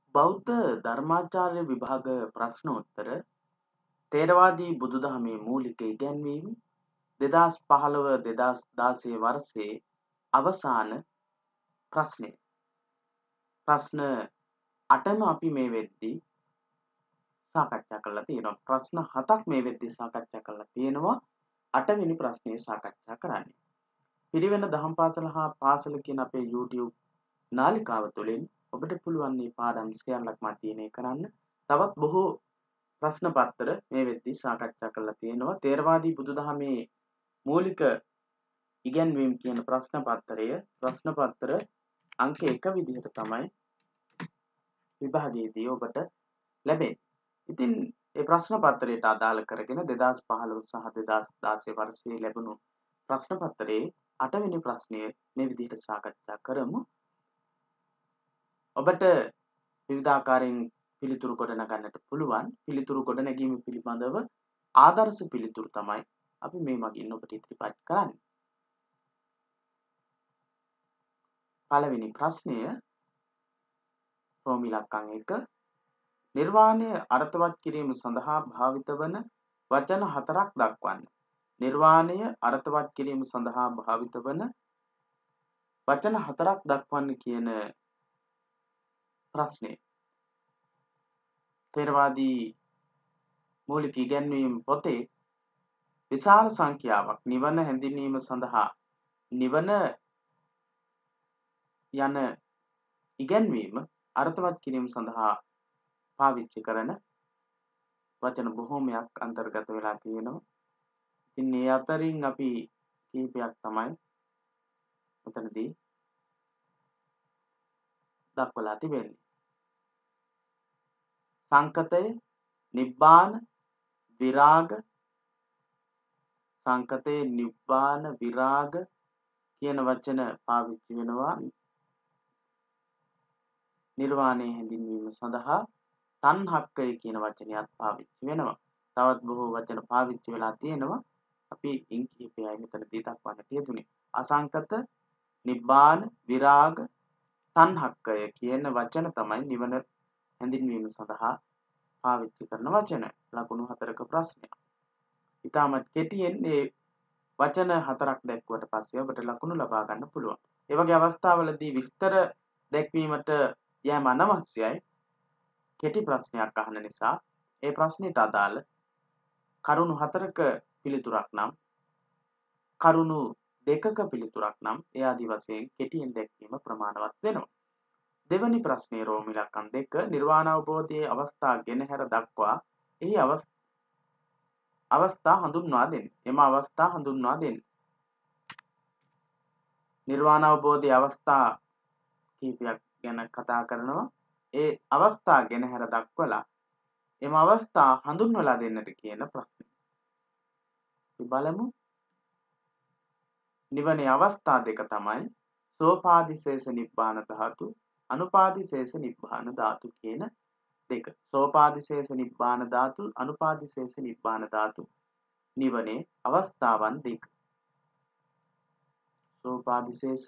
බෞද්ධ ධර්මාචාර්ය විභාග ප්‍රශ්නෝත්තර තේරවාදී බුදුදහමේ මූලික ඉගැන්වීම් 2015-2016 වර්ෂයේ අවසාන ප්‍රශ්නය. ප්‍රශ්න 8ම අපි මේ වෙද්දී සාකච්ඡා කරලා තියෙනවා. ප්‍රශ්න 7ක් මේ වෙද්දී සාකච්ඡා කරලා තියෙනවා. 8 වෙනි ප්‍රශ්නය සාකච්ඡා කරන්නේ. පිරිවෙන දහම් පාසල හා පාසල කියන අපේ YouTube නාලිකාව තුළින් ඔබට පුළුවන් මේ පාඩම් සියල්ලක් මැදිනේ කරන්න. තවත් බොහෝ ප්‍රශ්න පත්‍ර මේ වෙද්දී සාකච්ඡා කරලා තියෙනවා. තේරවාදී බුදුදහමේ මූලික ඉගැන්වීම් කියන ප්‍රශ්න පත්‍ර අංක 1 විදිහට තමයි විභාගයේදී ඔබට ලැබෙන්නේ. ඉතින් මේ ප්‍රශ්න පත්‍රයට අදාළ කරගෙන 2015 සහ 2016 වර්ෂයේ ලැබුණු ප්‍රශ්න පත්‍රයේ 8 වෙනි ප්‍රශ්නය මේ විදිහට සාකච්ඡා කරමු. ඔබට විවිධාකාරයෙන් පිළිතුරු ගොඩනගන්නට පුළුවන්. පිළිතුරු ගොඩනැගීම පිළිබඳව ආදර්ශ පිළිතුරු තමයි අපි මේ මගින් ඔබට ඉදිරිපත් කරන්නේ. පළවෙනි ප්‍රශ්නය රෝම ඉලක්කම් 1 නිර්වාණය අර්ථවත් කිරීම සඳහා භාවිත වන වචන 4ක් දක්වන්න. නිර්වාණය අර්ථවත් කිරීම සඳහා භාවිත වන වචන 4ක් දක්වන්න කියන ප්‍රශ්නය. තේරවාදී මූලික ඉගැන්වීම් පොතේ විශාල සංඛ්‍යාවක් නිවන හැඳින්වීම සඳහා නිවන යන ඉගැන්වීම අර්ථවත් කිරීම සඳහා පාවිච්චි කරන වචන බොහෝමයක් අන්තර්ගත වෙලා තියෙනවා. ඉතින් මේ අතරින් අපි කීපයක් තමයි මෙතනදී දක්වලා තිබෙන්නේ. සංකතය, නිබ්බාන, විරාග, සංකතය, නිබ්බාන, විරාග කියන වචන පාවිච්චි වෙනවා. නිර්වාණය හැඳින්වීම සඳහා තණ්හක්කය කියන වචනයත් පාවිච්චි වෙනවා. තවත් බොහෝ වචන පාවිච්චි වෙලා තියෙනවා. අපි ඉන් කිහිපයයි මෙතනදී දක්වන්නට යෙදුනේ. අසංකත, නිබ්බාන, විරාග, තණ්හක්කය කියන වචන තමයි නිවන හැඳින්වීම සඳහා පාවිච්චි කරන වචන. ලකුණු 4ක ප්‍රශ්නයක්. ඉතාමත් කෙටියෙන් මේ වචන 4ක් දැක්වුවට පස්සේ ඔබට ලකුණු ලබා ගන්න පුළුවන්. ඒ වගේ අවස්ථාවලදී විස්තර දැක්වීමට යෑම අනවශ්‍යයි. කෙටි ප්‍රශ්නයක් අහන නිසා ඒ ප්‍රශ්නෙට අදාළ කරුණු 4ක පිළිතුරක් නම් කරුණු 2ක පිළිතුරක් නම් ඒ ආදි වශයෙන් කෙටියෙන් දැක්වීම ප්‍රමාණවත් වෙනවා. දෙවැනි ප්‍රශ්නයේ රෝම ඉලක්කම් 2 නිර්වාණ අවබෝධයේ අවස්ථා ගෙනහැර දක්වා එහි අවස්ථා හඳුන්වා දෙන්න. එම අවස්ථා හඳුන්වා දෙන්න. නිර්වාණ අවබෝධයේ අවස්ථා කීපයක් ගැන කතා කරනවා. ඒ අවස්ථා ගෙනහැර දක්වලා එම අවස්ථා හඳුන්වලා දෙන්නට කියන ප්‍රශ්නය. අපි බලමු. නිවනේ අවස්ථා දෙක තමයි සෝපාදිශේෂ නිබ්බාන ධාතු, අනුපාදිශේෂ නිබ්බාන ධාතු කියන දෙක. සෝපාදිශේෂ නිබ්බාන ධාතු, අනුපාදිශේෂ නිබ්බාන ධාතු නිවනේ අවස්ථාවන් දෙක. සෝපාදිශේෂ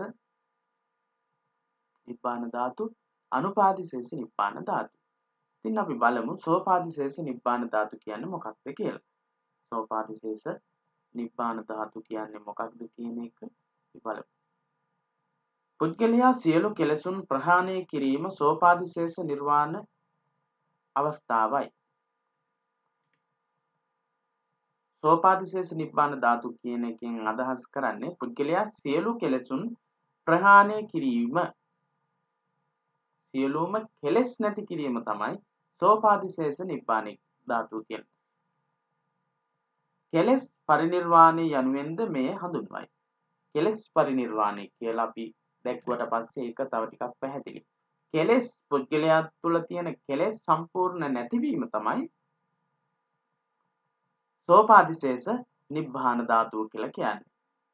නිබ්බාන ධාතු, අනුපාදිශේෂ නිබ්බාන ධාතු. ඉතින් අපි බලමු සෝපාදිශේෂ නිබ්බාන ධාතු කියන්නේ මොකක්ද කියලා. සෝපාදිශේෂ නිබ්බාන ධාතු කියන්නේ මොකක්ද කියන එක අපි බලමු. පුද්ගලයා සියලු කෙලෙසුන් ප්‍රහාණය කිරීම සෝපාදිශේෂ නිර්වාණ අවස්ථාවයි. සෝපාදිශේෂ නිබ්බාන ධාතු කියන එකෙන් අදහස් කරන්නේ පුද්ගලයා සියලු කෙලෙසුන් ප්‍රහාණය කිරීම, සියලුම කෙලෙස් නැති කිරීම තමයි සෝපාදිශේෂ නිබ්බාන ධාතුව කියන්නේ. කෙලෙස් පරිනිර්වාණය යනුවෙන්ද මේ හඳුන්වයි. කෙලෙස් පරිනිර්වාණය කියලා අපි දැක්වට පස්සේ ඒක තව ටිකක් පැහැදිලි. කෙලෙස් පුද්ගලයා තුළ තියෙන කෙලෙස් සම්පූර්ණ නැතිවීම තමයි සෝපාදිශේෂ නිබ්බාන ධාතුව කියලා කියන්නේ.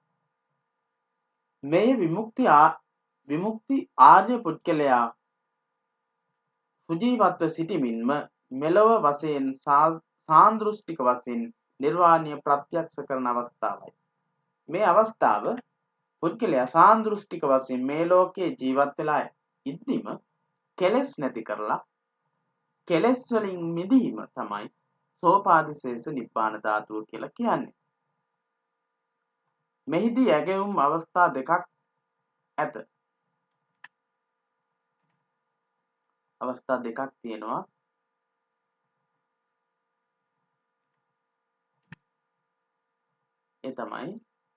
මේ විමුක්ති ආර්ය පුද්ගලයා සුජීවත්ව සිටිමින්ම මෙලොව වශයෙන් සාන්දෘෂ්ටික වශයෙන් නිර්වාණය ප්‍රත්‍යක්ෂ කරන අවස්ථාවයි. මේ අවස්ථාව පුද්ගලයා සාන්දෘෂ්ටික වශයෙන් මේ ලෝකයේ ජීවත් වෙලා ඉද්දිම කෙලෙස් නැති කරලා කෙලෙස් වලින් මිදීම තමයි සෝපාදිශේෂ නිබ්බාන ධාතුව කියලා කියන්නේ. මෙහිදී ඇගයුම් අවස්ථා දෙකක් ඇත. අවස්ථා දෙකක් තියෙනවා. ඒ තමයි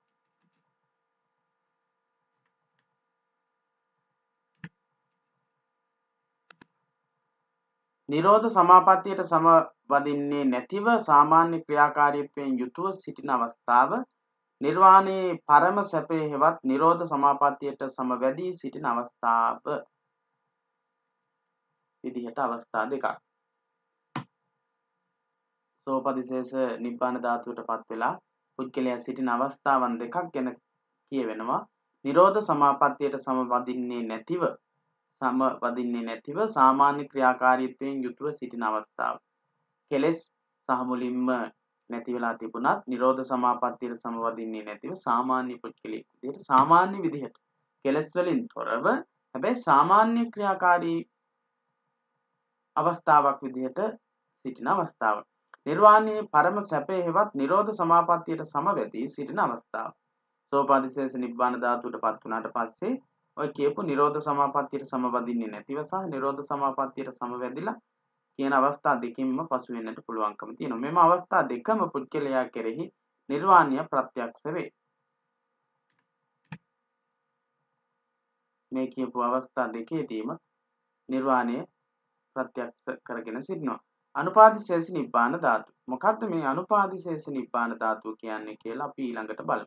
නිරෝධ සමාපත්තියට සමවදින්නේ නැතිව සාමාන්‍ය ක්‍රියාකාරීත්වයෙන් යුතුව සිටින අවස්ථාව, නිර්වාණයේ පරම සැපේ හෙවත් නිරෝධ සමාපත්තියට සමවැදී සිටින අවස්ථාව විදිහට අවස්ථා දෙකක්. සෝපදිශේෂ නිබ්බාන ධාතුවට පත් වෙලා පුද්ගලයා සිටින අවස්ථාවන් දෙකක් ගැන කියවෙනවා. නිරෝධ සමාපත්තියට සමවදින්නේ නැතිව සාමාන්‍ය ක්‍රියාකාරීත්වයෙන් යුතුව සිටින අවස්ථාව. කෙලෙස් සහ මුලින්ම නැති වෙලා තිබුණත් නිරෝධ සමාපත්තියට සමවදින්නේ නැතිව සාමාන්‍ය පුද්ගලයෙක් විදිහට සාමාන්‍ය විදිහට කෙලෙස් වලින් තොරව හැබැයි සාමාන්‍ය ක්‍රියාකාරී අවස්ථාවක් විදිහට සිටින අවස්ථාව. නිර්වාණයේ පරම සැපේ හෙවත් නිරෝධ සමාපත්තියට සමවැදී සිටින අවස්ථාව. සෝපාදිශේෂ නිබ්බාන ධාතුවට පත් වුණාට පස්සේ ඔය කියපු නිරෝධ සමාපත්තියට සමවදින්නේ නැතිව සහ නිරෝධ සමාපත්තියට සමවැදිලා කියන අවස්ථා දෙකින්ම පසු වෙන්නට පුළුවන්කම තියෙනවා. මෙම අවස්ථා දෙකම පුද්ගලයා කෙරෙහි නිර්වාණය ප්‍රත්‍යක්ෂ වේ. මේ කියපු අවස්ථා දෙකේදීම නිර්වාණය ප්‍රත්‍යක්ෂ කරගෙන සිටිනවා. අනුපාදිශේෂ නිබ්බාන ධාතුව. මොකද්ද මේ අනුපාදිශේෂ නිබ්බාන ධාතුව කියන්නේ කියලා අපි ඊළඟට බලමු.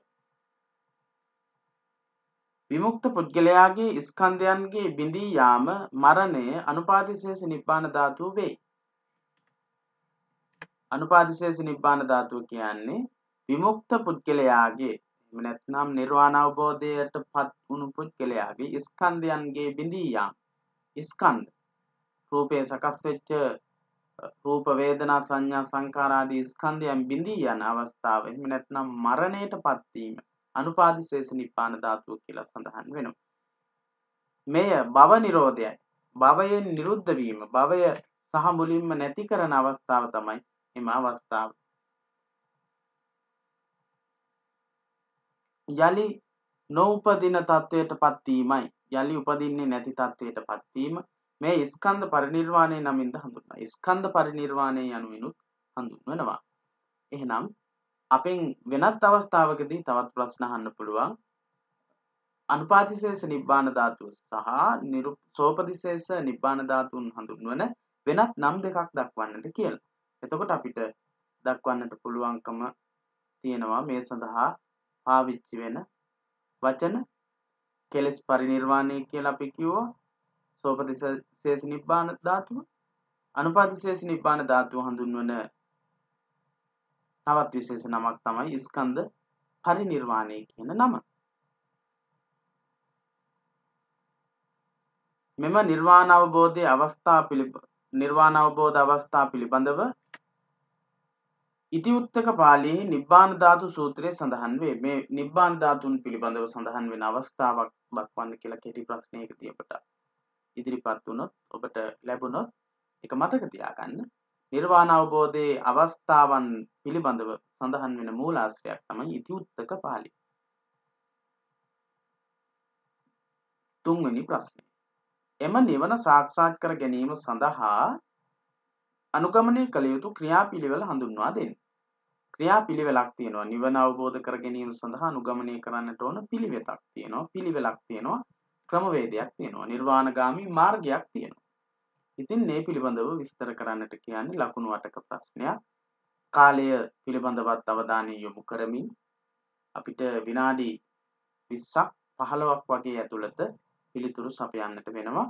විමුක්ත පුද්ගලයාගේ ස්කන්ධයන්ගේ බිඳී යාම මරණය අනුපාදිශේෂ නිබ්බාන ධාතුව වේ. අනුපාදිශේෂ නිබ්බාන ධාතුව කියන්නේ විමුක්ත පුද්ගලයාගේ එහෙම නැත්නම් නිර්වාණ අවබෝධයට පත් වුණු පුද්ගලයාගේ ස්කන්ධයන්ගේ බිඳී යාම. ස්කන්ධ රූපේ සකස් වෙච්ච රූප වේදනා සංඥා සංකාර ආදී ස්කන්ධයන් බිඳී යන අවස්ථාව එහෙම නැත්නම් මරණයටපත් වීම අනුපාදිශේෂ නිබ්බාන ධාතුව කියලා සඳහන් වෙනවා. මෙය භව නිරෝධයයි. භවයෙන් නිරුද්ධ වීම, භවය සහ මුලින්ම නැති කරන අවස්ථාව තමයි එම අවස්ථාව. යලි නොඋපදින තත්වයටපත් වීමයි. යලි උපදින්නේ නැති තත්වයටපත් වීම මේ ස්කන්ධ පරිනිර්වාණය නමින්ද හඳුන්වනවා. ස්කන්ධ පරිනිර්වාණය යනුවෙනුත් හඳුන්වනවා. එහෙනම් අපෙන් වෙනත් අවස්ථාවකදී තවත් ප්‍රශ්න අහන්න පුළුවන්. අනුපාදිශේෂ නිබ්බාන ධාතුව සහ සෝපදිශේෂ නිබ්බාන ධාතුන් හඳුන්වන වෙනත් නම් දෙකක් දක්වන්නට කියලා. එතකොට අපිට දක්වන්නට පුළුවන්කම තියෙනවා මේ සඳහා පාවිච්චි වෙන වචන කෙලෙස් පරිනිර්වාණය කියලා අපි කිව්වා. සෝපදිශේෂ නිබ්බාන ධාතුව, අනුපාදිශේෂ නිබ්බාන ධාතුව හඳුන්වන තවත් විශේෂ නමක් තමයි ස්කන්ධ පරිනිර්වාණය කියන නම. මෙම නිර්වාණ අවබෝධ අවස්ථා පිළිබඳව ඉතිඋත්තක පාළියේ නිබ්බාන ධාතු සූත්‍රයේ සඳහන් වේ. මේ නිබ්බාන ධාතුන් පිළිබඳව සඳහන් වෙන අවස්ථාවක් දක්වන්න කියලා කෙටි ප්‍රශ්නයකදී අපට ඉදිරිපත් වුණොත් ඔබට ලැබුණොත් ඒක මතක තියාගන්න. නිර්වාණ අවබෝධයේ අවස්ථාවන් පිළිබඳව සඳහන් වෙන මූලාශ්‍රයක් තමයි ඉතිඋත්තක පාළි. තුන්වෙනි ප්‍රශ්නය. එම නිවන සාක්ෂාත් කර ගැනීම සඳහා අනුගමනය කළ යුතු ක්‍රියාපිළිවෙල හඳුන්වා දෙන්න. ක්‍රියාපිළිවෙලක් තියෙනවා. නිවන අවබෝධ කර ගැනීම සඳහා අනුගමනය කරන්නට ඕන පිළිවෙතක් තියෙනවා. පිළිවෙලක් තියෙනවා. ක්‍රමවේදයක් තියෙනවා. නිර්වාණගාමී මාර්ගයක් තියෙනවා. ඉතින් මේ පිළිබඳව විස්තර කරන්නට කියන්නේ ලකුණු 8ක ප්‍රශ්නයක්. කාලය පිළිබඳවත් අවධානය යොමු කරමින් අපිට විනාඩි 20ක් 15ක් වගේ ඇතුළත පිළිතුරු සපයන්නට වෙනවා.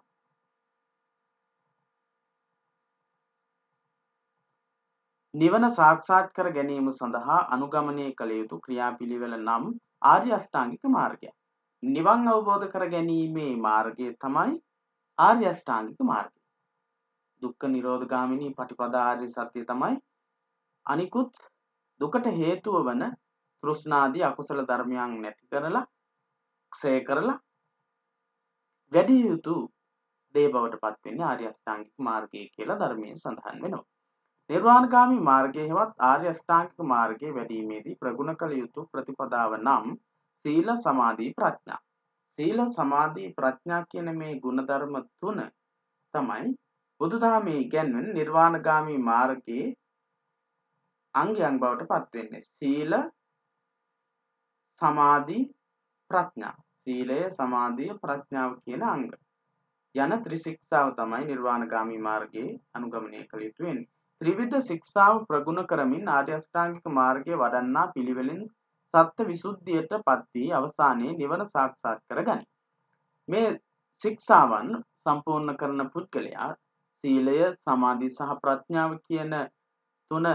නිවන සාක්ෂාත් කර ගැනීම සඳහා අනුගමනය කළ යුතු ක්‍රියාපිළිවෙල නම් ආර්ය අෂ්ටාංගික මාර්ගය. නිවන් අවබෝධ කර ගැනීමේ මාර්ගය තමයි ආර්ය අෂ්ටාංගික මාර්ගය. දුක්ඛ නිරෝධ ගාමිනී පටිපදා ආර්ය සත්‍ය තමයි අනිකුත් දුකට හේතුව වන තෘෂ්ණාදී අකුසල ධර්මයන් නැති කරලා ක්ෂය කරලා වැඩි යුතු දේ බවට පත් වෙන්නේ ආර්ය අෂ්ටාංගික මාර්ගය කියලා ධර්මයේ සඳහන් වෙනවා. නිර්වාණගාමී මාර්ගයේ හෙවත් ආර්ය අෂ්ටාංගික මාර්ගයේ වැඩීමේදී ප්‍රගුණ කළ යුතු ප්‍රතිපදාව නම් සීල සමාධි ප්‍රඥා. සීල සමාධි ප්‍රඥා කියන මේ ගුණධර්ම තුන තමයි බුදුදහමේ ඉගැන්වෙන නිර්වාණගාමී මාර්ගයේ අංගයන් බවට පත් වෙන්නේ. සීල සමාධි ප්‍රඥා. සීලය සමාධිය ප්‍රඥාව කියන අංග යන ත්‍රිශික්ෂාව තමයි නිර්වාණගාමී මාර්ගයේ අනුගමනය කළ යුතු වෙන්නේ. ත්‍රිවිධ ශික්ෂාව ප්‍රගුණ කරමින් ආර්ය අෂ්ටාංගික මාර්ගයේ වඩන්නා පිළිවෙලින් සත්‍ය විසුද්ධියට පත් වී අවසානයේ නිවන සාක්ෂාත් කරගනී. මේ ශික්ෂාවන් සම්පූර්ණ කරන පුද්ගලයා සීලය සමාධි සහ ප්‍රඥාව කියන තුන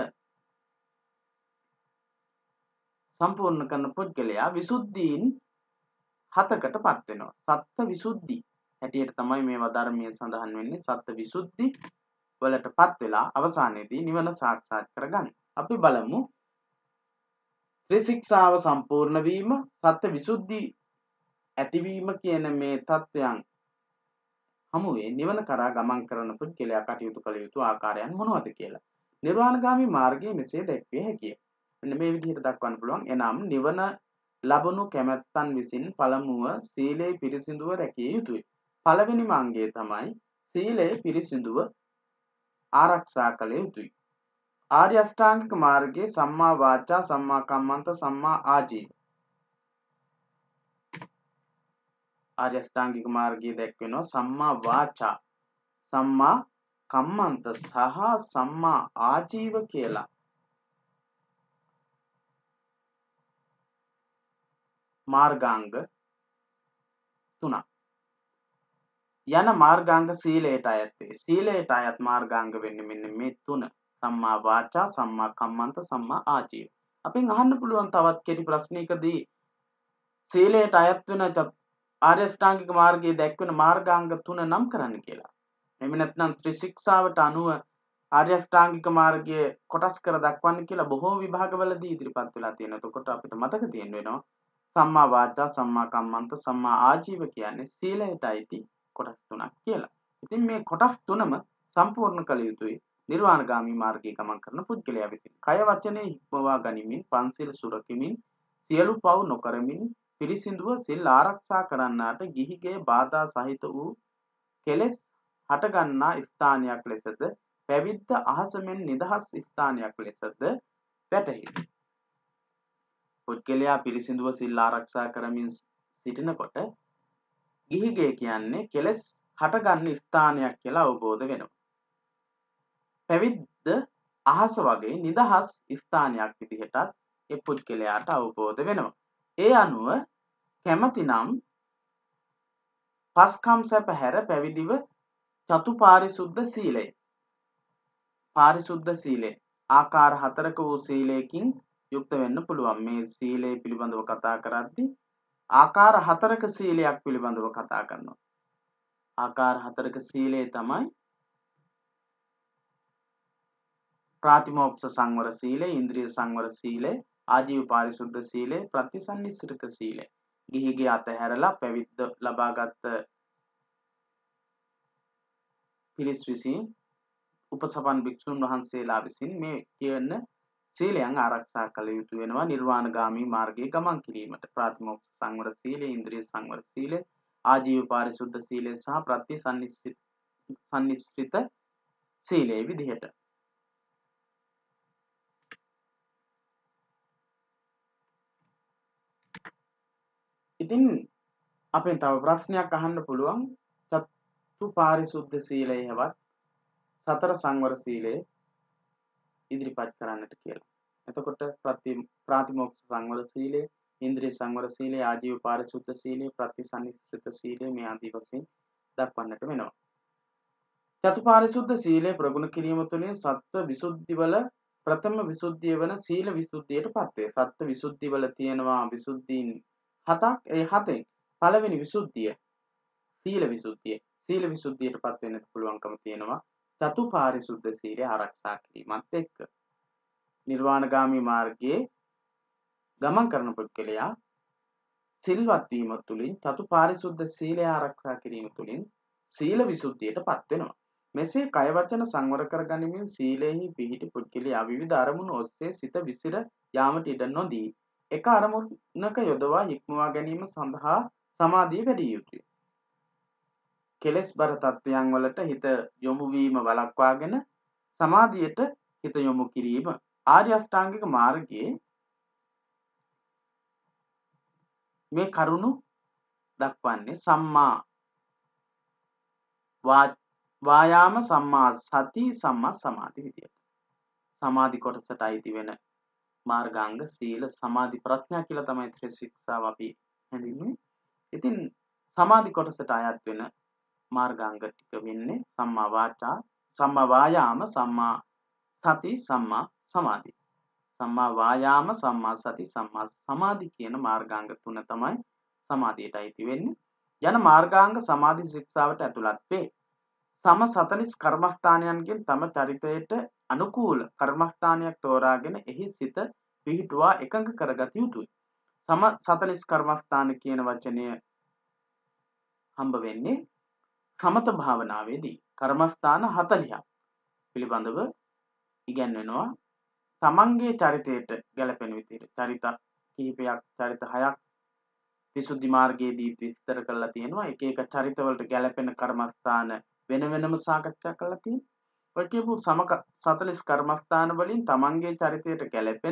සම්පූර්ණ කරන පුද්ගලයා විසුද්ධීන් 7කට පත් වෙනවා. සත්‍ය විසුද්ධි හැටියට තමයි මේ ධර්මයේ සඳහන් වෙන්නේ. සත්‍ය විසුද්ධි වලට පත් වෙලා අවසානයේදී නිවන සාක්ෂාත් කරගන්න. අපි බලමු ත්‍රිශික්ෂාව සම්පූර්ණ වීම, සත්‍ය විසුද්ධි ඇතිවීම කියන මේ தත්වයන් හමුවේ නිවන කරා ගමන් කරන පුද්ගලයා කටයුතු කළ යුතු ආකාරයන් මොනවද කියලා. නිර්වාණගාමී මාර්ගයේ මෙසේ දැක්විය හැකිය. මෙන්න මේ විදිහට දක්වන්න පුළුවන්. එනම් නිවන ලබනු කැමැත්තන් විසින් පළමුව සීලේ පිරිසිදුව රැකිය යුතුය. පළවෙනිම අංගය තමයි සීලේ පිරිසිදුව ආරක්ෂා කළ යුතුයි. ආර්ය අෂ්ටාංගික මාර්ගයේ සම්මා වාචා, සම්මා කම්මන්ත, සම්මා ආජීව. ආර්ය අෂ්ටාංගික මාර්ගයේ දැක්වෙනවා සම්මා වාචා, සම්මා කම්මන්ත සහ සම්මා ආජීව කියලා. මාර්ගාංග 3 යන මාර්ගාංග සීලයට අයත් වේ. සීලයට අයත් මාර්ගාංග වෙන්නේ මෙන්න මේ 3. සම්මා වාචා, සම්මා කම්මන්ත, සම්මා ආජීව. අපෙන් අහන්න පුළුවන් තවත් කෙටි ප්‍රශ්නයකදී සීලයට අයත් වෙන ආර්ය අෂ්ටාංගික මාර්ගයේ දැක්වෙන මාර්ගාංග 3 නම් කරන්න කියලා. එහෙම නැත්නම් ත්‍රිශික්ෂාවට අනුව ආර්ය අෂ්ටාංගික මාර්ගයේ කොටස් කර දක්වන්න කියලා බොහෝ විභාගවලදී ඉදිරිපත් වෙලා තියෙනවා. එතකොට අපිට මතක තියෙන්න වෙනවා සම්මා වාචා, සම්මා කම්මන්ත, සම්මා ආජීව කියන්නේ සීලයට අයිති කොටස් 3ක් කියලා. ඉතින් මේ කොටස් 3ම සම්පූර්ණ කළ යුතුයි නිර්වාණගාමී මාර්ගයේ ගමන් කරන පුද්ගලයා විසින්. කය වචනේ හික්මවා ගනිමින්, පන්සිල් සුරකිමින්, සියලු පව් නොකරමින්, පිරිසිදුව සිල් ආරක්ෂා කරන්නාට ගිහිගේ බාධා සහිත වූ කෙලෙස් හටගන්නා ස්ථානයක් ලෙසද පැවිද්ද අහස මෙන් නිදහස් ස්ථානයක් ලෙසද වැටහි. පුද්ගලයා පිරිසිදුව සිල් ආරක්ෂා කරමින් සිටිනකොට ගිහිගේ කියන්නේ කෙලෙස් හටගන්න ස්ථානයක් කියලා අවබෝධ වෙනවා. පැවිද්ද අහස වගේ නිදහස් ස්ථානයක් විදිහටත් ඒ පුද්ගලයාට අවබෝධ වෙනවා. ඒ අනුව කැමතිනම් පස්කම් සැප හැර පැවිදිව චතු පාරිශුද්ධ සීලය. පාරිශුද්ධ සීලය ආකාර 4ක වූ සීලයකින් යුක්ත වෙන්න පුළුවන්. මේ සීලය පිළිබඳව කතා කරද්දී ආකාර 4ක සීලයක් පිළිබඳව කතා කරනවා. ආකාර 4ක සීලය තමයි ප්‍රාතිමෝක්ෂ සංවර සීලය, ඉන්ද්‍රිය සංවර සීලය, ආජීව පාරිශුද්ධ සීලය, ප්‍රතිසන්නිස්ෘත සීලය. ගිහිගේ අතහැරලා පැවිද්ද ලබාගත් පිරිස් විසින් උපසපන් භික්ෂුන් වහන්සේලා විසින් මේ කියන සීලයන් ආරක්ෂා කළ යුතු වෙනවා නිර්වාණගාමී මාර්ගයේ ගමන් කිරීමට. ප්‍රාතිමෝක්ෂ සංවර සීලය, ඉන්ද්‍රිය සංවර සීලය, ආජීව පාරිශුද්ධ සීලය සහ ප්‍රතිසන්නිස්ෘත සීලය විදිහට. ඉතින් අපෙන් තව ප්‍රශ්නයක් අහන්න පුළුවන් චතු පාරිශුද්ධ සීලය හෙවත් සතර සංවර සීලය ඉදිරිපත් කරන්නට කියලා. එතකොට ප්‍රාතිමෝක්ෂ සංවර සීලය, ඉන්ද්‍රිය සංවර සීලය, ආජීව පාරිශුද්ධ සීලය, ප්‍රතිසන්නිස්ෘත සීලය මේ ආදී වශයෙන් දක්වන්නට වෙනවා. චතු පාරිශුද්ධ සීලය ප්‍රගුණ කිරීම තුළින් සත්ව විසුද්ධි වල ප්‍රථම විසුද්ධිය වන සීල විසුද්ධියට පත් වේ. සත්ව විසුද්ධි වල තියෙනවා විසුද්ධීන් 7ක්. ඒ 7න් පළවෙනි විසුද්ධිය සීල විසුද්ධිය. සීල විසුද්ධියට පත් වෙන්න පුළුවන්කම තියෙනවා චතු පාරිශුද්ධ සීලය ආරක්ෂා කිරීමත් එක්ක. නිර්වාණගාමී මාර්ගයේ ගමන් කරන පුද්ගලයා සිල්වත් වීම තුළින් චතු පාරිශුද්ධ සීලය ආරක්ෂා කිරීම තුළින් සීල විසුද්ධියටපත් වෙනවා. මෙසේ කය වචන සංවර කර ගනිමින් සීලෙහි පිහිටි පුද්ගලයා විවිධ අරමුණු ඔස්සේ සිත විසිර යාමට ඉඩ නොදී එක අරමුණක යොදවා හික්මවා ගැනීම සඳහා සමාධිය වැඩි යුතුය. කෙලෙස් බර තත්ත්වයන් වලට හිත යොමු වීම වළක්වාගෙන සමාධියට හිත යොමු කිරීම ආර්ය අෂ්ටාංගික මාර්ගයේ මේ කරුණු දක්වන්නේ සම්මා වායාම සම්මා සති සම්මා සමාධි විදියට. සමාධි කොටසට අයිති වෙන මාර්ගාංග සීල සමාධි ප්‍රඥා කියලා තමයි ත්‍රිශික්ෂාව අපි හැඳින්වන්නේ. ඉතින් සමාධි කොටසට අයත් වෙන මාර්ගාංග ටික වෙන්නේ සම්මා වාචා, සම්මා වායාම, සම්මා සති, සම්මා සමාධි. සම්මා වායාම, සම්මා සති, සම්මා සමාධි කියන මාර්ගාංග තුන තමයි සමාධියට අයිති වෙන්නේ. යන මාර්ගාංග සමාධි ශික්ෂාවට ඇතුළත් වේ. සම 40 කර්මස්ථානයන්ගෙන් තම චරිතයට අනුකූල කර්මස්ථානයක් තෝරාගෙන එහි සිත පිහිටුවා එකඟ කරගත යුතුයි. සම 40 කර්මස්ථාන කියන වචනය හම්බ වෙන්නේ සමත භාවනාවේදී. කර්මස්ථාන 40ක් පිළිබඳව ඉගැන්වෙනවා. තමන්ගේ චරිතයට ගැලපෙන විදිහට චරිත කිහිපයක්, චරිත 6ක් විසුද්ධි මාර්ගයේදී විස්තර කරලා තියෙනවා. එක එක චරිතවලට ගැලපෙන කර්මස්ථාන වෙන වෙනම සාකච්ඡා කරලා තියෙනවා. ඔය කියපු සම 40 කර්මස්ථාන වලින් තමන්ගේ චරිතයට ගැලපෙන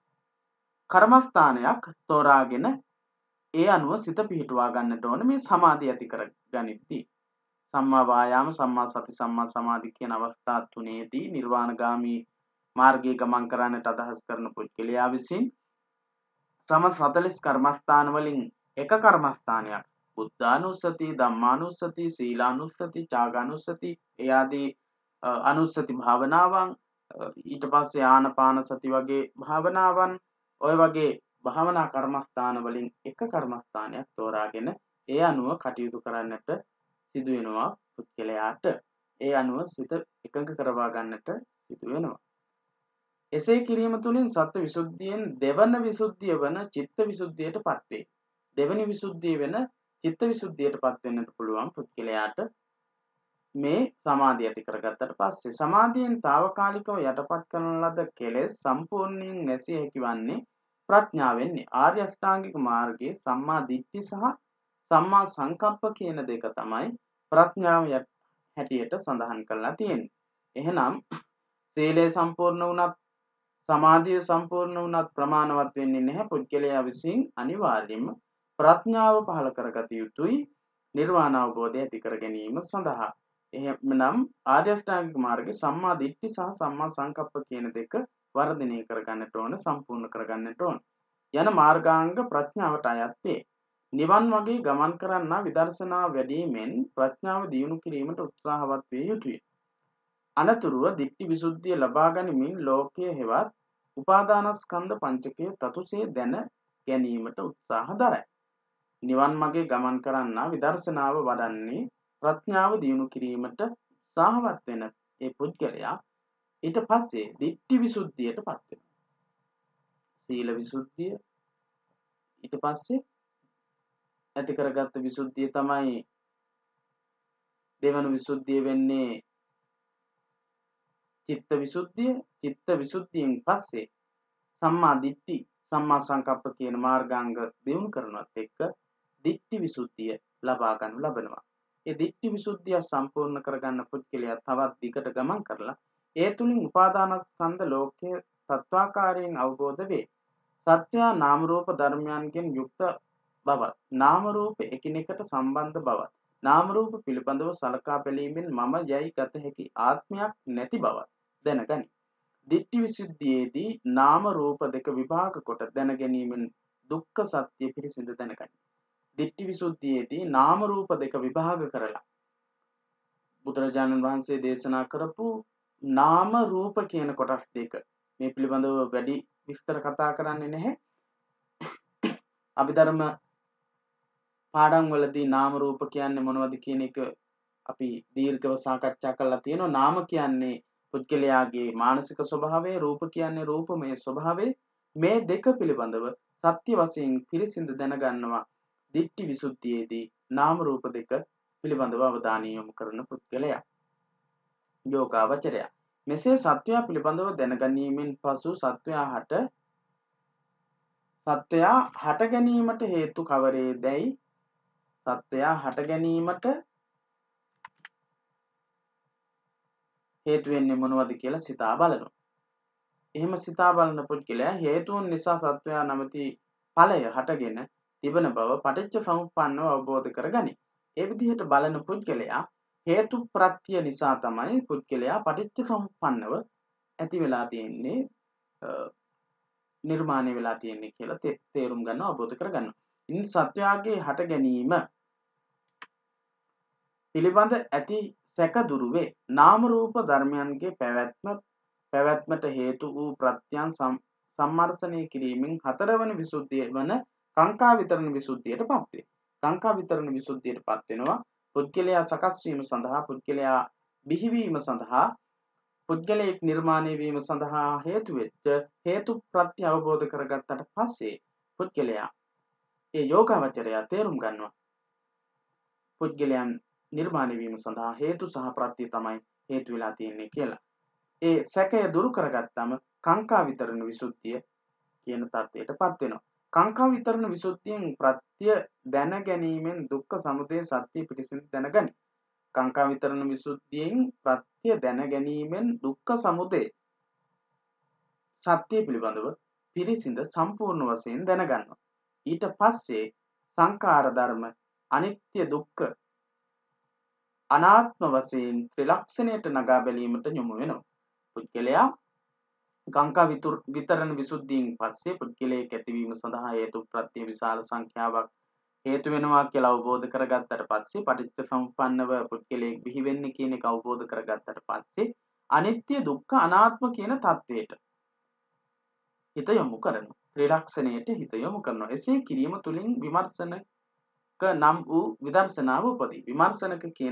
කර්මස්ථානයක් තෝරාගෙන ඒ අනුව සිත පිහිටුවා ගන්නට ඕන මේ සමාධිය ඇති කර ගනිද්දී. සම්මා වායාම, සම්මා සති, සම්මා සමාධි කියන අවස්ථා තුනේදී නිර්වාණගාමී මාර්ගයේ ගමන් කරන්නට අදහස් කරන පුද්ගලයා විසින් සම 40 කර්මස්ථාන වලින් එක කර්මස්ථානයක් බුද්ධානුස්සති, ධම්මානුස්සති, සීලානුස්සති, ත්‍යාගානුස්සති ඒ ආදී අනුස්සති භාවනාවන්, ඊට පස්සේ ආනපාන සති වගේ භාවනාවන්, ඔය වගේ භාවනා කර්මස්ථාන වලින් එක කර්මස්ථානයක් තෝරාගෙන ඒ අනුව කටයුතු කරන්නට සිදු වෙනවා පුද්ගලයාට. ඒ අනුව සිත එකඟ කරවා ගන්නට සිදු වෙනවා. එසේ කිරීම තුළින් සත්ත්ව විසුද්ධියෙන් දෙවන විසුද්ධිය වන චිත්ත විසුද්ධියටපත් වේ. දෙවනි විසුද්ධිය වෙන චිත්ත විසුද්ධියටපත් වෙන්නට පුළුවන් පුද්ගලයාට මේ සමාධිය ඇති කරගත්තට පස්සේ. සමාධියෙන් తాවකාලිකව යටපත් කරන ලද කෙලෙස් සම්පූර්ණයෙන් නැසිය හැකි වන්නේ ප්‍රඥාවෙන්නේ. ආර්ය අෂ්ටාංගික මාර්ගයේ සම්මා දිට්ඨි සහ සම්මා සංකප්ප කියන දෙක තමයි ප්‍රඥාව හැටියට සඳහන් කරලා තියෙන්නේ. එහෙනම් සීලය සම්පූර්ණ වුණත් සමාධිය සම්පූර්ණ වුණත් ප්‍රමාණවත් වෙන්නේ නැහැ. පුද්ගලයා විසින් අනිවාර්යයෙන්ම ප්‍රඥාව පහළ කරගත යුතුයි නිර්වාණ අවබෝධය ඇති කර ගැනීම සඳහා. එහෙනම් ආර්ය අෂ්ටාංගික මාර්ගයේ සම්මා දිට්ඨි සහ සම්මා සංකප්ප කියන දෙක වර්ධනය කරගන්නට ඕන, සම්පූර්ණ කරගන්නට ඕන. යන මාර්ගාංග ප්‍රඥාවට අයත් වේ. නිවන් වගේ ගමන් කරන්නා විදර්ශනා වැඩීමෙන් ප්‍රඥාව දියුණු කිරීමට උත්සාහවත් විය යුතුය. අනතුරුව දිට්ඨි විසුද්ධිය ලබා ගනිමින් ලෝකයේ හෙවත් උපාදානස්කන්ධ පංචකය තතුසේ දැන ගැනීමට උත්සාහ දරයි. නිවන් මාගේ ගමන් කරන්නා විදර්ශනාව වඩන්නේ ප්‍රඥාව දියුණු කිරීමට උත්සාහවත් වෙන ඒ පුද්ගලයා ඊට පස්සේ දිට්ඨි විසුද්ධියටපත් වෙනවා. සීල විසුද්ධිය ඊට පස්සේ ඇති කරගත්ත විසුද්ධිය තමයි දෙවන විසුද්ධිය වෙන්නේ චිත්ත විසුද්ධිය. චිත්ත විසුද්ධියෙන් පස්සේ සම්මා දිට්ඨි, සම්මා සංකප්ප කියන මාර්ගාංග දියුණු කරනවත් එක්ක දිට්ඨි විසුද්ධිය ලබා ගන්න ලබනවා. ඒ දිට්ඨි විසුද්ධිය සම්පූර්ණ කරගන්න පුද්ගලයා තවත් දිගට ගමන් කරලා ඒ තුලින් උපාදානස්කන්ධ ලෝකයේ තත්වාකාරයෙන් අවබෝධ වේ. සත්‍ය නාම රූප ධර්මයන්ගෙන් යුක්ත බවත්, නාම රූප එකිනෙකට සම්බන්ධ බවත්, නාම රූප පිළිබඳව සලකා බැලීමෙන් මම යයි ගත හැකි ආත්මයක් නැති බවත් දැනගනි. දිට්ඨි විසුද්ධියේදී නාම රූප දෙක විභාග කොට දැන ගැනීමෙන් දුක්ඛ සත්‍ය පිළිසිඳ දැනගනි. දිට්ඨි විසුද්ධියේදී නාම රූප දෙක විභාග කරලා බුදුරජාණන් වහන්සේ දේශනා කරපු නාම රූප කියන කොටස් දෙක මේ පිළිබඳව වැඩි විස්තර කතා කරන්නේ නැහැ. අභිධර්ම පාඩම් වලදී නාම රූප කියන්නේ මොනවද කියන එක අපි දීර්ඝව සාකච්ඡා කරලා තියෙනවා. නාම කියන්නේ පුද්ගලයාගේ මානසික ස්වභාවය, රූප කියන්නේ රූපමය ස්වභාවය. මේ දෙක පිළිබඳව සත්‍ය වශයෙන් පිළිසිඳ දැනගන්නවා දිට්ඨි විසුද්ධියේදී නාම රූප දෙක පිළිබඳව අවධානය යොමු කරන පුද්ගලයා යෝගාවචරයා. මෙසේ සත්වයා පිළිබඳව දැනගැනීමෙන් පසු සත්වයා හට ගැනීමට හේතු කවරේදැයි සත්වයා හට ගැනීමට හේතු වෙන්නේ මොනවද කියලා සිතා බලනවා. එහෙම සිතා බලන පුද්ගලයා හේතුන් නිසා සත්වයා නැමැති ඵලය හටගෙන තිබෙන බව පටිච්ච සමුප්පන්නව අවබෝධ කරගනි. ඒ විදිහට බලන පුද්ගලයා හේතු ප්‍රත්‍ය නිසා තමයි පුද්ගලයා පටිච්ච සමුප්පන්නව ඇති වෙලා තියෙන්නේ නිර්මාණය වෙලා තියෙන්නේ කියලා තේරුම් ගන්න අවබෝධ කරගන්නවා. ඉන් සත්‍යයේ හට ගැනීම පිළිබඳ ඇති සැක දුරු වේ. නාම රූප ධර්මයන්ගේ පැවැත්මට හේතු වූ ප්‍රත්‍යයන් සම්මර්ෂණය කිරීමෙන් හතරවන විසුද්ධිය වන කාංකා විතරණ විසුද්ධියට පත් වේ. කාංකා විතරණ විසුද්ධියට පත් වෙනවා පුද්ගලයා සකස් වීම සඳහා, පුද්ගලයා බිහිවීම සඳහා, පුද්ගලයෙක් නිර්මාණය වීම සඳහා හේතු වෙච්ච හේතු ප්‍රත්‍ය අවබෝධ කරගත්තට පස්සේ පුද්ගලයා ඒ යෝගාවචරයා තේරුම් ගන්නවා පුද්ගලයන් නිර්මාණය වීම සඳහා හේතු සහ ප්‍රත්‍ය තමයි හේතු වෙලා තියෙන්නේ කියලා. ඒ සැකය දුරු කරගත්තම කාංකා විතරණ විසුද්ධිය කියන තත්ත්වයටපත් වෙනවා. කාංකා විතරණ විසුද්ධියෙන් ප්‍රත්‍ය දැන ගැනීමෙන් දුක්ඛ සමුදය සත්‍ය පිටිසින් දැනගනි. කාංකා විතරණ විසුද්ධියෙන් ප්‍රත්‍ය දැන ගැනීමෙන් දුක්ඛ සමුදය සත්‍ය පිළිබඳව පිරිසිඳ සම්පූර්ණ වශයෙන් දැනගන්නවා. ඊට පස්සේ සංඛාර ධර්ම අනිත්‍ය දුක්ඛ අනාත්ම වශයෙන් ත්‍රිලක්ෂණයට නගා බැලීමට යොමු වෙනවා. පුද්ගලයා කාංකා විතරණ විසුද්ධියෙන් පස්සේ පුද්ගලයෙක් ඇතිවීම සඳහා හේතු ප්‍රත්‍ය විශාල සංඛ්‍යාවක් හේතු වෙනවා කියලා අවබෝධ කරගත්තට පස්සේ පටිච්ච සමුප්පන්නව පුද්ගලයෙක් බිහි වෙන්නේ කියන එක අවබෝධ කරගත්තට පස්සේ අනිත්‍ය දුක්ඛ අනාත්ම කියන தത്വයට හිත යොමු කරනවා. ත්‍රිලක්ෂණයට හිත යොමු කරනවා. එසේ කිරීම තුළින් විමර්ශනක නම් වූ විදර්ශනාව උපදී. විමර්ශනක කියන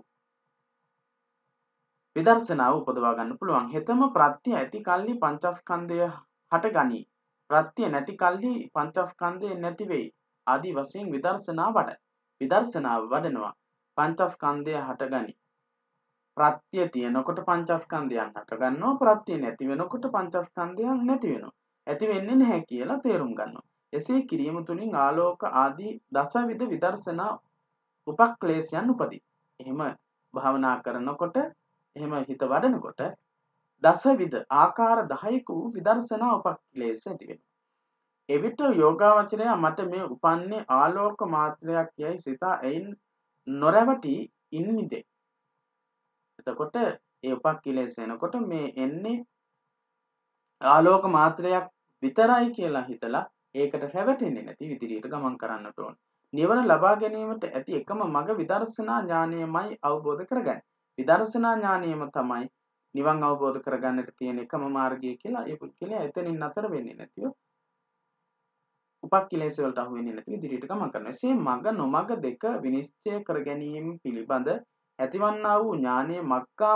විදර්ශනාව උපදවා ගන්න පුළුවන්. හෙතම ප්‍රත්‍ය ඇති කල්හි පංචස්කන්ධය හටගනී. ප්‍රත්‍ය නැති කල්හි පංචස්කන්ධය නැති වෙයි. ආදී වශයෙන් විදර්ශනාව වඩයි. විදර්ශනාව වඩනවා පංචස්කන්ධය හටගනී. ප්‍රත්‍ය තියෙනකොට පංචස්කන්ධයන් හටගන්නවා. ප්‍රත්‍ය නැති වෙනකොට පංචස්කන්ධයන් නැති වෙනවා. ඇති වෙන්නේ නැහැ කියලා තේරුම් ගන්නවා. එසේ කිරීම තුළින් ආලෝක ආදී දසවිධ විදර්ශනා උපක්ලේශයන් උපදී. එහෙම භාවනා කරනකොට එහෙම හිත වඩනකොට දසවිධ ආකාර 10ක වූ විදර්ශනා උපක්ලේශ ඇති වෙනවා. එවිට යෝගාවචරයා මට මේ උපන්නේ ආලෝක මාත්‍රයක් යයි සිතා එයින් නොරැවටි ඉන්නේද. එතකොට ඒ උපක්ලේශ එනකොට මේ එන්නේ ආලෝක මාත්‍රයක් විතරයි කියලා හිතලා ඒකට රැවටෙන්නේ නැති විදිහට ගමන් කරන්නට ඕන. නිවන ලබා ගැනීමට ඇති එකම මඟ විදර්ශනා ඥානයමයි අවබෝධ කරගන්නේ. විදර්ශනා ඥානයම තමයි නිවන් අවබෝධ කරගන්නට තියෙන එකම මාර්ගය කියලා ඒ පුද්ගලයා එතනින් නතර වෙන්නේ නැතිව උපක්ලේශ වලට අහු වෙන්නේ නැති විදිහට ගමන් කරනවා. එසේ මඟ නොමඟ දෙක විනිශ්චය කර ගැනීම පිළිබඳ ඇතිවන්නා වූ ඥානය මග්ගා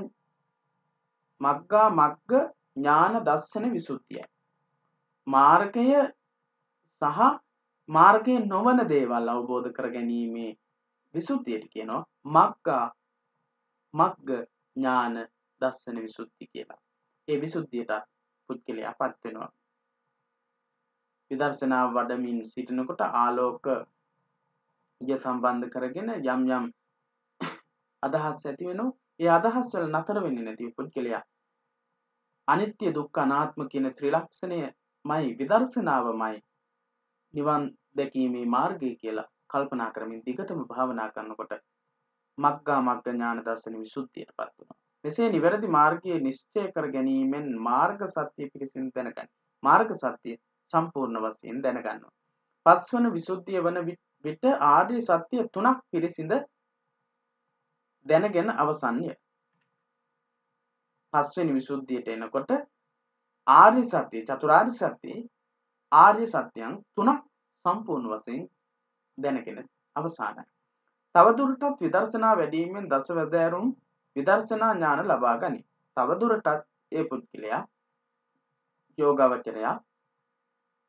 මග්ග ඥාන දර්ශන විසුද්ධියයි. මාර්ගය සහ මාර්ගය නොවන දේවල් අවබෝධ කර ගැනීමේ විසුද්ධියට කියනවා මග්ග ඥාන දර්ශන විසුද්ධිය කියලා. ඒ විසුද්ධියට පුද්ගලයා පත් වෙනවා. විදර්ශනා වඩමින් සිටිනකොට ආලෝකය සම්බන්ධ කරගෙන යම් යම් අදහස් ඇති වෙනවා. ඒ අදහස් වල නතර වෙන්නේ නැති පුද්ගලයා අනිත්‍ය දුක්ඛ අනාත්ම කියන ත්‍රිලක්ෂණයමයි විදර්ශනාවමයි නිවන් දැකීමේ මාර්ගය කියලා කල්පනා කරමින් දිගටම භාවනා කරනකොට මග්ග ඥාන දර්ශන විසුද්ධියටපත් වෙනවා. මෙසේ නිවැරදි මාර්ගයේ නිශ්චය කර ගැනීමෙන් මාර්ග සත්‍ය පිළිසින් දැනගන්න. මාර්ග සත්‍ය සම්පූර්ණ වශයෙන් දැනගන්නවා. පස්වන විසුද්ධිය වන විට ආර්ය සත්‍ය තුනක් පිළිසිඳ දැනගෙන අවසන්ය. පස්වෙනි විසුද්ධියට එනකොට ආර්ය සත්‍ය චතුරාර්ය සත්‍ය ආර්ය සත්‍යයන් තුනක් සම්පූර්ණ වශයෙන් දැනගෙන අවසానයි. තවදුරටත් විදර්ශනා වැඩිවීමෙන් දසවැදෑරුම් විදර්ශනා ඥාන ලබා ගනී. තවදුරටත් ඒ පුද්ගලයා යෝගාවචරයා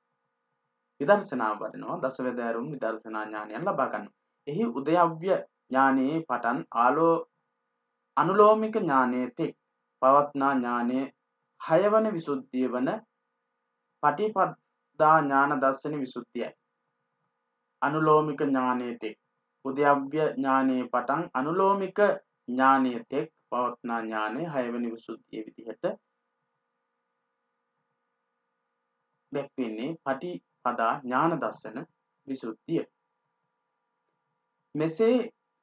විදර්ශනා වඩනවා. දසවැදෑරුම් විදර්ශනා ඥානයන් ලබා ගන්නවා. එහි උදයව්‍ය ඥානයේ පටන් අනුලෝමික ඥානයේ තෙක් පවත්නා ඥානයේ 6 වන විසුද්ධිය වන පටිපදා ඥාන දර්ශන විසුද්ධියයි. අනුලෝමික ඥානයේ තෙක් උද්‍යව්‍ය ඥානයේ පටන් අනුලෝමික ඥානයේ තෙක් පවත්නා ඥානයේ 6 වෙනි විසුද්ධිය විදිහට දැක්වෙන්නේ පටිපදා ඥාන දර්ශන විසුද්ධිය. මෙසේ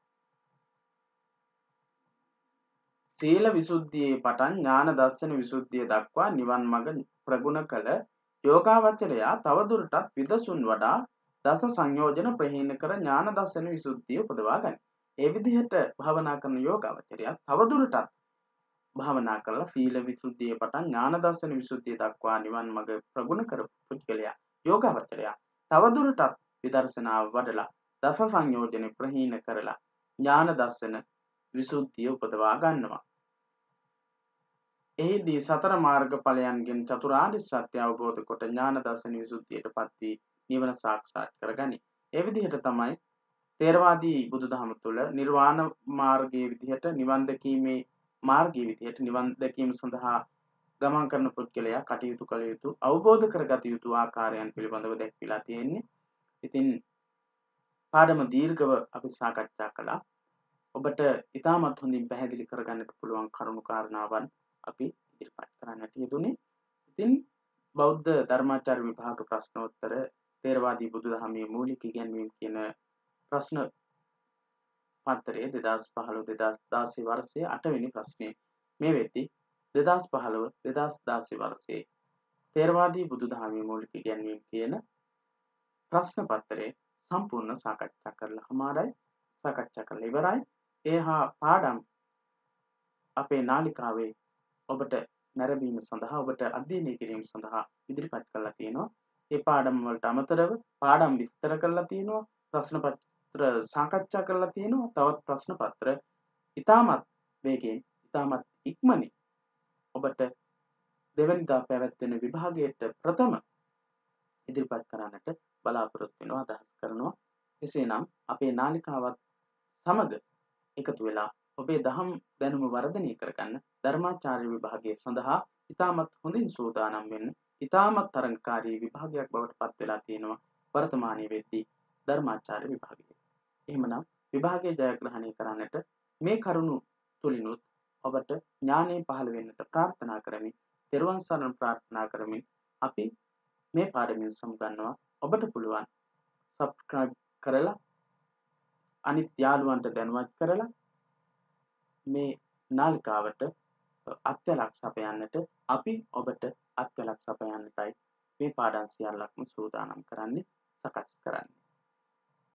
සීල විසුද්ධියේ පටන් ඥාන දර්ශන විසුද්ධිය දක්වා නිවන් මඟ ප්‍රගුණ කළ යෝගාවචරයා තවදුරටත් විදසුන් වඩා දස සංයෝජන ප්‍රහීන කර ඥාන දර්ශන විසුද්ධිය උපදවා ගනී. ඒ විදිහට භාවනා කරන යෝගාවචරයා තවදුරටත් භාවනා කරලා සීල විසුද්ධියේ පටන් ඥාන දර්ශන විසුද්ධිය දක්වා නිවන් මඟ ප්‍රගුණ කරපු පුද්ගලයා යෝගාවචරයා තවදුරටත් විදර්ශනාව වඩලා දස සංයෝජන ප්‍රහීන කරලා ඥාන දර්ශන විසුද්ධිය උපදවා ගන්නවා. එහිදී සතර මාර්ග ඵලයන්ගෙන් චතුරාර්ය සත්‍ය අවබෝධ කොට ඥාන දර්ශන විසුද්ධියටපත් වී නිවන සාක්ෂාත් කරගනී. ඒ විදිහට තමයි තේරවාදී බුදුදහම තුළ නිර්වාණ මාර්ගයේ විදිහට නිවන් දැකීමේ මාර්ගයේ විදිහට නිවන් දැකීම සඳහා ගමන් කරන පුද්ගලයා කටයුතු කළ යුතු අවබෝධ කරගත යුතු ආකාරයන් පිළිබඳව දැක්විලා තියෙන්නේ. ඉතින් පාඩම දීර්ඝව අපි සාකච්ඡා කළා. ඔබට ඉතාමත් හොඳින් පැහැදිලි කරගන්නට පුළුවන් කරුණු කාරණාවන් අපි ඉදිරිපත් කරන්නට යෙදුනේ. ඉතින් බෞද්ධ ධර්මාචාර්ය විභාග ප්‍රශ්නෝත්තර තේරවාදී බුදුදහමේ මූලික ඉගැන්වීම් කියන ප්‍රශ්න පත්‍රයේ 2015-2016 වර්ෂයේ 8 වෙනි ප්‍රශ්නය මේ වෙද්දී 2015-2016 වර්ෂයේ තේරවාදී බුදුදහමේ මූලික ඉගැන්වීම් කියන ප්‍රශ්න පත්‍රයේ සම්පූර්ණ සාකච්ඡා කරලා හමාරයි. සාකච්ඡා කරලා ඉවරයි. ඒ හා පාඩම් අපේ නාලිකාවේ ඔබට නැරඹීම සඳහා ඔබට අධ්‍යයනය කිරීම සඳහා ඉදිරිපත් කරලා තියෙනවා. ඒ පාඩම් වලට අමතරව පාඩම් විස්තර කරලා තියෙනවා. ප්‍රශ්න පත්‍ර සාකච්ඡා කරලා තියෙනවා. තවත් ප්‍රශ්න පත්‍ර ඉතාමත් වේගයෙන් ඉතාමත් ඉක්මනින් ඔබට දෙවනිදා පැවැත්වෙන විභාගයට ප්‍රථම ඉදිරිපත් කරන්නට බලාපොරොත්තු වෙනවා අදහස් කරනවා. එසේනම් අපේ නාලිකාවත් සමග එකතු වෙලා ඔබේ දහම් දැනුම වර්ධනය කරගන්න ධර්මාචාර්ය විභාගය සඳහා ඉතාමත් හොඳින් සූදානම් වෙන්න. ඉතාමත් තරඟකාරී විභාගයක් බවට පත් වෙලා තියෙනවා වර්තමානයේ වෙද්දී ධර්මාචාර්ය විභාගය. එහෙමනම් විභාගයේ ජයග්‍රහණය කරන්නට මේ කරුණු තුලිනුත් ඔබට ඥානය පහළ වෙන්නට ප්‍රාර්ථනා කරමි. ත්වන් සරණ ප්‍රාර්ථනා කරමින් අපි මේ පාඩමින් සමුගන්නවා. ඔබට පුළුවන් subscribe කරලා අනිත් යාළුවන්ට දැනුවත් කරලා මේ නාලිකාවට අත්වලක් සපයන්නට අපි ඔබට අත්වලක් සපයන්නටයි මේ පාඩම් සියල්ලක්ම සූදානම් කරන්නේ සකස් කරන්නේ.